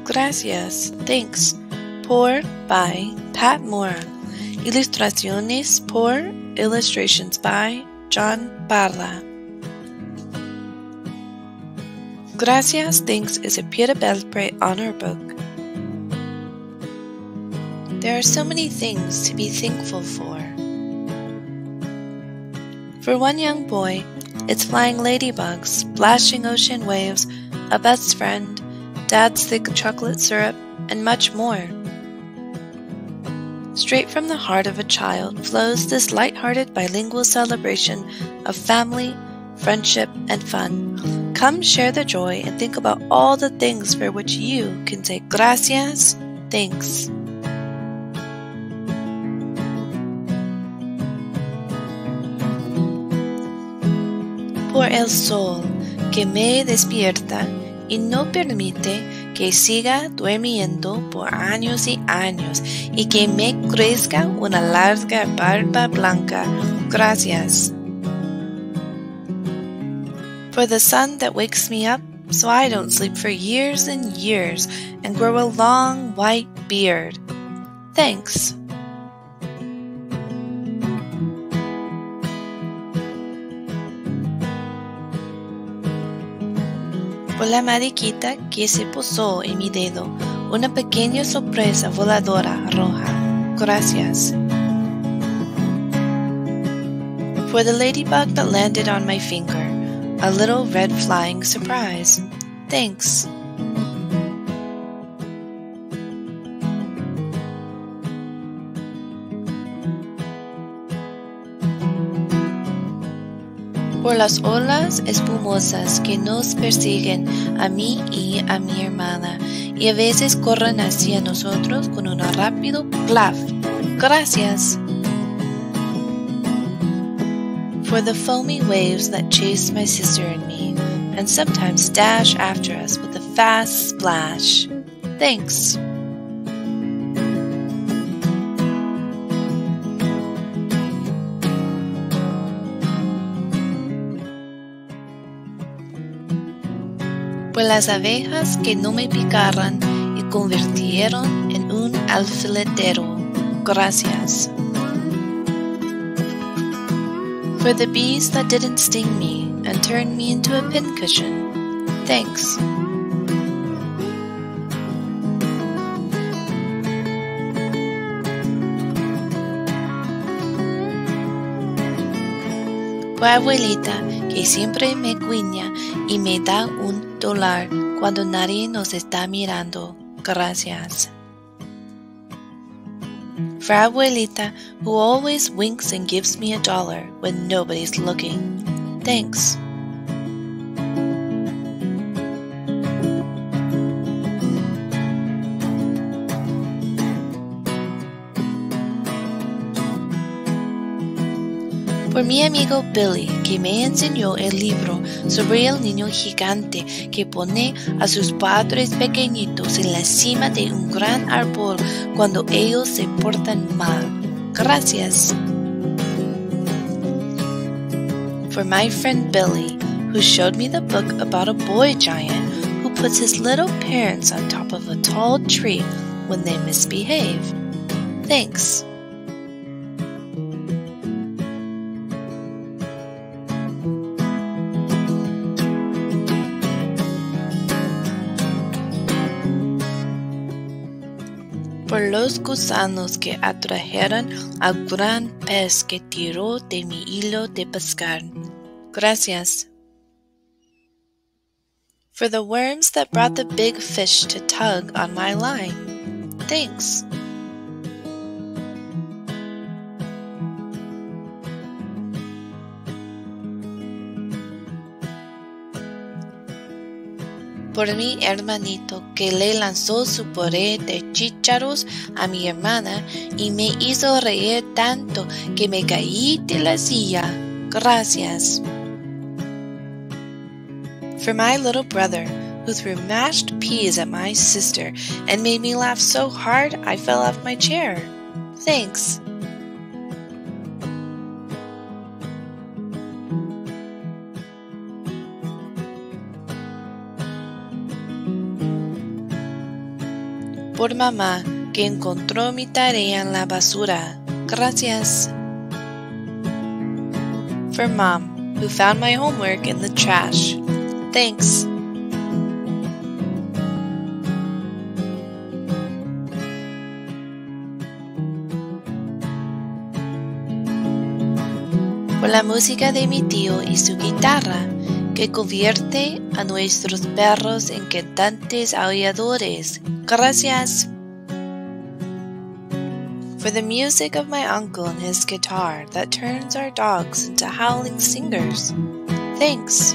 Gracias, thanks. Por, by, Pat Mora. Ilustraciones por, illustrations by, John Parra. Gracias, thanks is a Pere Belpré honor book. There are so many things to be thankful for. For one young boy, it's flying ladybugs, splashing ocean waves, a best friend, dad's thick chocolate syrup, and much more. Straight from the heart of a child flows this light-hearted bilingual celebration of family, friendship, and fun. Come share the joy and think about all the things for which you can say gracias, thanks. Por el sol que me despierta y no permite que siga durmiendo por años y años y que me crezca una larga barba blanca. Gracias. For the sun that wakes me up so I don't sleep for years and years and grow a long white beard. Thanks. Por la mariquita que se posó en mi dedo, una pequeña sorpresa voladora roja. Gracias. For the ladybug that landed on my finger, a little red flying surprise. Thanks. Por las olas espumosas que nos persiguen a mí y a mi hermana, y a veces corren hacia nosotros con un rápido plaf. Gracias. For the foamy waves that chase my sister and me, and sometimes dash after us with a fast splash. Thanks. Por las abejas que no me picaran y convirtieron en un alfiletero. Gracias. For the bees that didn't sting me and turned me into a pincushion. Thanks. Por abuelita que siempre me guiña y me da $1 cuando nadie nos está mirando. Gracias. For abuelita who always winks and gives me $1 when nobody's looking. Thanks. Por mi amigo Billy, que me enseñó el libro sobre el niño gigante que pone a sus padres pequeñitos en la cima de un gran árbol cuando ellos se portan mal. Gracias. For my friend Billy, who showed me the book about a boy giant who puts his little parents on top of a tall tree when they misbehave. Thanks. Por los gusanos que atrajeron al gran pez que tiró de mi hilo de pescar. Gracias. For the worms that brought the big fish to tug on my line. Thanks. Por mi hermanito que le lanzó su puré de chícharos a mi hermana y me hizo reír tanto que me caí de la silla. Gracias. For my little brother who threw mashed peas at my sister and made me laugh so hard I fell off my chair. Thanks. Por mamá, que encontró mi tarea en la basura. Gracias. For Mom, who found my homework in the trash. Thanks. Por la música de mi tío y su guitarra, que convierte a nuestros perros en cantantes aulladores. Gracias. For the music of my uncle and his guitar that turns our dogs into howling singers. Thanks.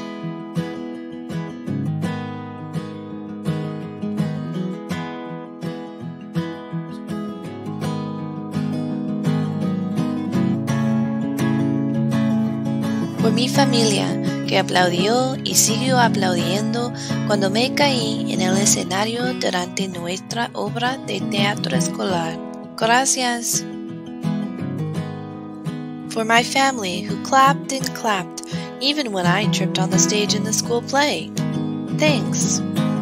Por mi familia, que aplaudió y siguió aplaudiendo cuando me caí en el escenario durante nuestra obra de teatro escolar. Gracias. For my family, who clapped and clapped, even when I tripped on the stage in the school play. Thanks.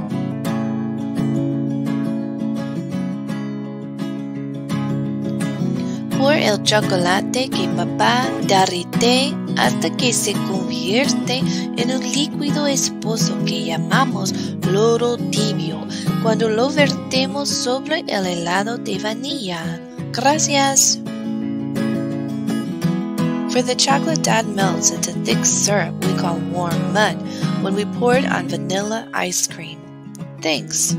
Por el chocolate que papá derrite hasta que se convierte en un líquido espeso que llamamos lodo tibio cuando lo vertemos sobre el helado de vainilla. Gracias. For the chocolate that melts into thick syrup we call warm mud when we pour it on vanilla ice cream. Thanks.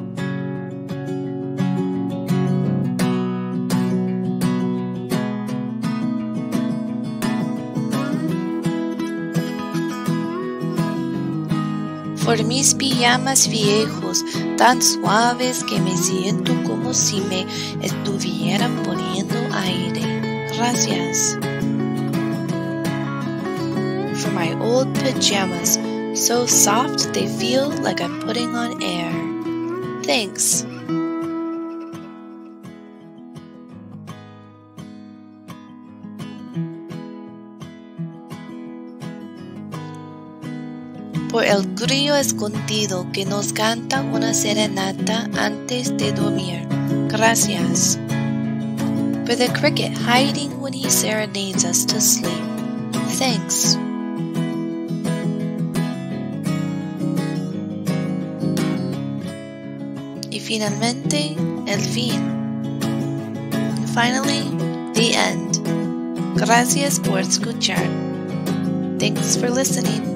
Por mis pijamas viejos, tan suaves que me siento como si me estuvieran poniendo aire. Gracias. For my old pajamas, so soft they feel like I'm putting on air. Thanks. Por el grillo escondido que nos canta una serenata antes de dormir. Gracias. For the cricket hiding when he serenades us to sleep. Thanks. Y finalmente, el fin. Finally, the end. Gracias por escuchar. Thanks for listening.